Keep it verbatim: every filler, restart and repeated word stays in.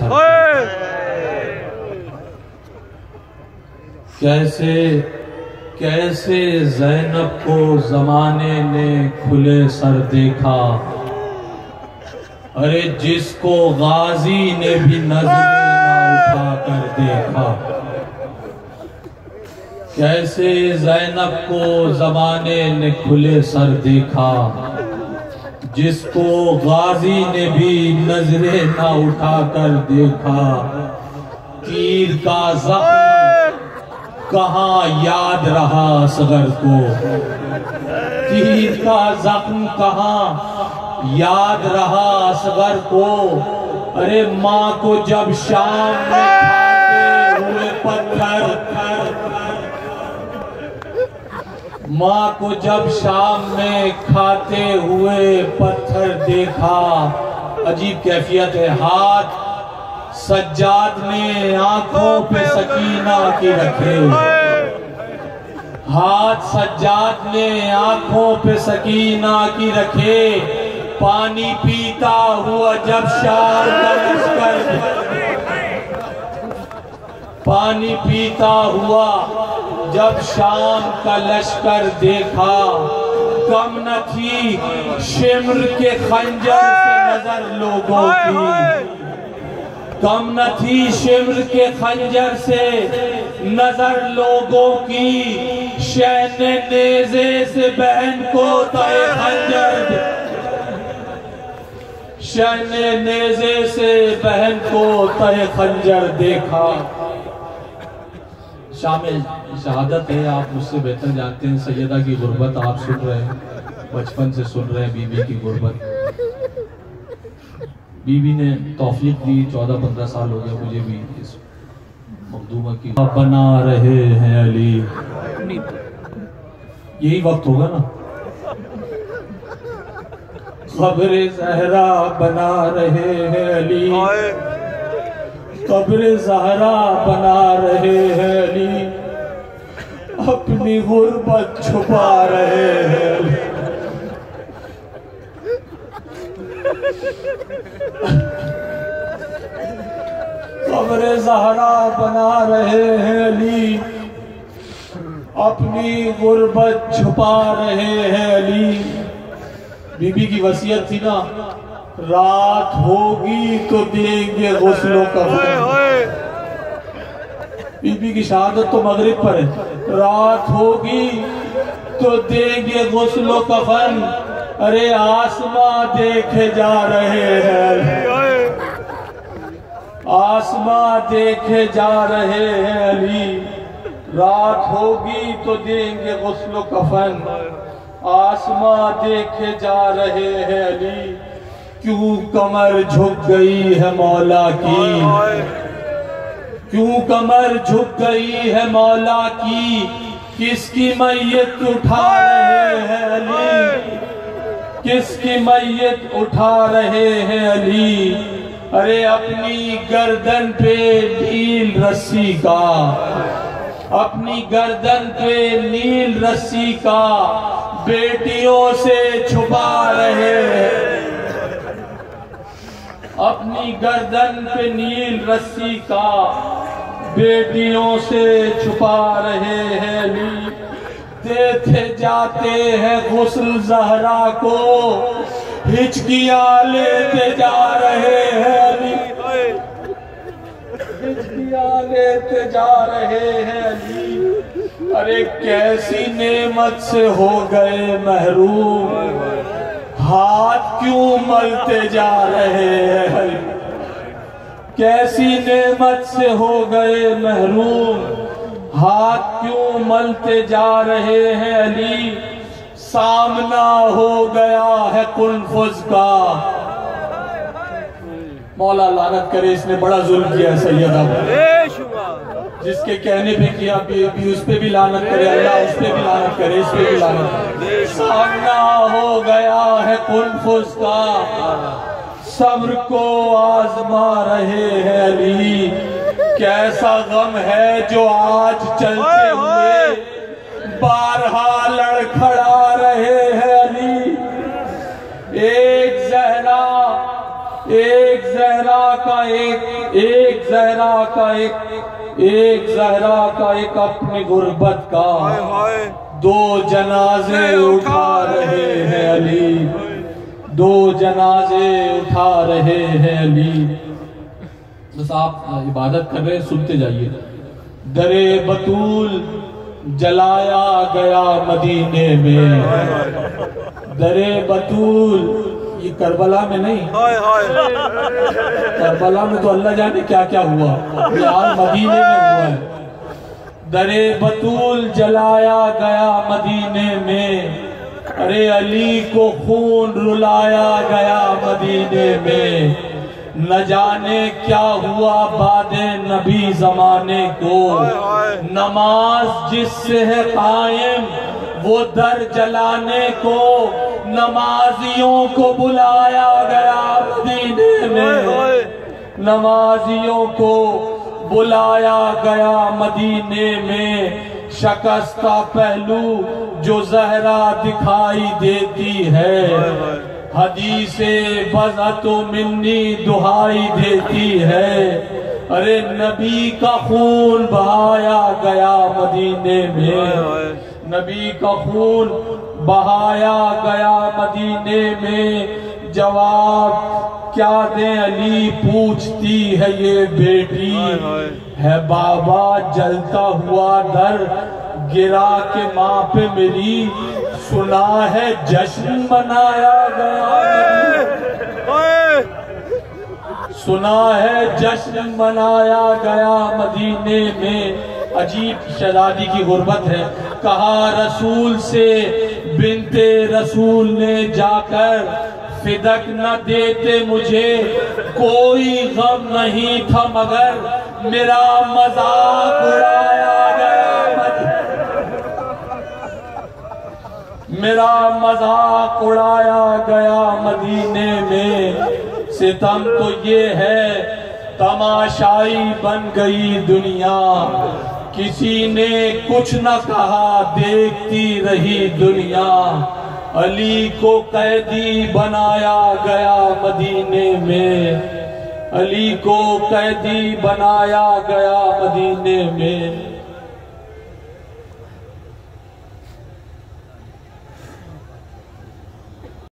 سر کیسے کیسے زینب کو زمانے نے کھلے سر دیکھا، ارے جس کو غازی نے بھی نظریں نہ اٹھا کر دیکھا۔ کیسے زینب کو زمانے نے کھلے سر دیکھا، جس کو غازی نے بھی نظریں نہ اٹھا کر دیکھا۔ تیر کا زخم کہاں یاد رہا اصغر کو، تیر کا زخم کہاں یاد رہا اصغر کو، ارے ماں کو جب شام میں کھاتے ہوئے پتھر ماں کو جب شام میں کھاتے ہوئے پتھر دیکھا۔ عجیب کیفیت ہے، ہاتھ سجاد نے آنکھوں پہ سکینہ کی رکھے، ہاتھ سجاد نے آنکھوں پہ سکینہ کی رکھے، پانی پیتا ہوا جب شام کا لشکر پانی پیتا ہوا جب شام کا لشکر دیکھا، کم نہ تھی شمر کے خنجر سے نظر لوگوں کی، کم نہ تھی شمر کے خنجر سے نظر لوگوں کی، شین نیزے سے بہن کو تئے خنجر شین نیزے سے بہن کو تئے خنجر دیکھا۔ شامل شہادت ہے، آپ مجھ سے بہتر جانتے ہیں، سیدہ کی غربت آپ سن رہے ہیں، بچپن سے سن رہے ہیں بی بی کی غربت۔ بی بی نے توفیق دی، چودہ پندرہ سال ہو گیا مجھے بھی اس مخدومہ کی بنا رہے ہیں علی، یہی وقت ہوگا نا، قبر زہرا بنا رہے ہیں علی، قبر زہرا بنا رہے ہیں علی، اپنی غربت چھپا رہے ہیں علی، قبر زہرا بنا رہے ہیں علی، اپنی غربت چھپا رہے ہیں علی۔ بی بی کی وصیت تھی نا، رات ہوگی تو دیں گے غسل و کفن، بی بی کی شہادت تو مغرب پر ہے، رات ہوگی تو دیں گے غسل و کفن، ارے آسماں دیکھے جا رہے ہیں، آسماں دیکھے جا رہے ہیں علی، رات ہوگی تو دیں گے غسل و کفن، آسماں دیکھے جا رہے ہیں علی، کیوں کمر جھک گئی ہے مولا کی، کیوں کمر جھک گئی ہے مولا کی، کس کی میت اٹھا رہے ہیں علی، کس کی میت اٹھا رہے ہیں علی، ارے اپنی گردن پہ نیل رسی کا، اپنی گردن پہ نیل رسی کا بیٹیوں سے چھپا رہے ہیں، اپنی گردن پہ نیل رسی کا بیٹیوں سے چھپا رہے ہیں علی، دیتے جاتے ہیں غسل زہرا کو، ہچکیاں لیتے جا رہے ہیں علی، ہچکیاں لیتے جا رہے ہیں علی، ارے کیسی نعمت سے ہو گئے محروم، ہاتھ کیوں ملتے جا رہے ہیں، کیسی نعمت سے ہو گئے محروم، ہاتھ کیوں ملتے جا رہے ہیں علی، سامنا ہو گیا ہے قنفذ کا، مولا لعنت کرے اس نے بڑا ظلم کیا ہے سیدہ جس کے کہنے پہ کیا بھی اس پہ بھی لعنت کرے، اللہ اس پہ بھی لعنت کرے، اس پہ بھی لعنت کرے، سامنا ہو گیا ہے قنفذ کا، صبر کو آزما رہے ہیں علی، کیسا غم ہے جو آج چلتے ہوئے بارہا لڑکھڑا رہے ہیں علی، ایک زہرا ایک زہرا کا ایک ایک زہرا کا ایک ایک زہرا کا ایک اپنی غربت کا دو جنازے اٹھا رہے ہیں علی، دو جنازے اٹھا رہے ہیں علی۔ بس آپ عبادت کر رہے ہیں، سنتے جائیے۔ در بطول جلایا گیا مدینے میں، در بطول، یہ کربلا میں نہیں، کربلا میں تو اللہ جانے کیا کیا ہوا، یہ آج مدینے میں ہوا ہے۔ در بطول جلایا گیا مدینے میں، ارے علی کو خون رلایا گیا مدینے میں، نہ جانے کیا ہوا بعد نبی زمانے کو، نماز جس سے ہے قائم وہ در جلانے کو، نمازیوں کو بلایا گیا مدینے میں، نمازیوں کو بلایا گیا مدینے میں، شکستہ پہلو جو زہرا دکھائی دیتی ہے، حدیث بضعت منی دہائی دیتی ہے، ارے نبی کا خون بہایا گیا مدینے میں، نبی کا خون بہایا گیا مدینے میں، جواب کیا دیں علی پوچھتی ہے یہ بیٹی، ہے بابا جلتا ہوا در گرا کے ماں پہ میری، سنا ہے جشن منایا گیا، سنا ہے جشن منایا گیا مدینے میں۔ عجیب شہزادی کی غربت ہے، کہا رسول سے بنت رسول نے جا کر، فدک نہ دیتے مجھے کوئی غم نہیں تھا مگر میرا مذاق اڑایا گیا، میرا مذاق اڑایا گیا مدینے میں۔ ستم تو یہ ہے تماشائی بن گئی دنیا، کسی نے کچھ نہ کہا دیکھتی رہی دنیا، علی کو قیدی بنایا گیا مدینے میں، علی کو قیدی بنایا گیا مدینے میں۔